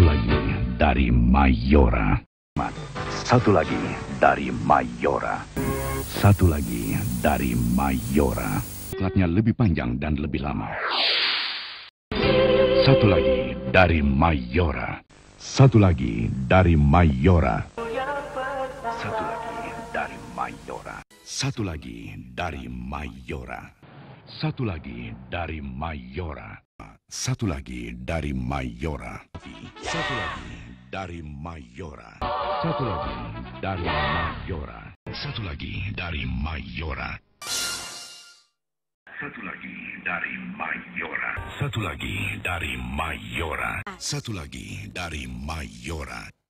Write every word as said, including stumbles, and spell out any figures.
Satu lagi dari Mayora. Satu lagi dari Mayora. Satu lagi dari Mayora. Platnya lebih panjang dan lebih lama. Satu lagi dari Mayora. Satu lagi dari Mayora. Satu lagi dari Mayora. Satu lagi dari Mayora. Satu lagi dari Mayora. Satu lagi dari Mayora. Satu lagi dari Mayora. Satu lagi dari Mayora. Satu lagi dari Mayora. Satu lagi dari Mayora. Satu lagi dari Mayora. Satu lagi dari Mayora.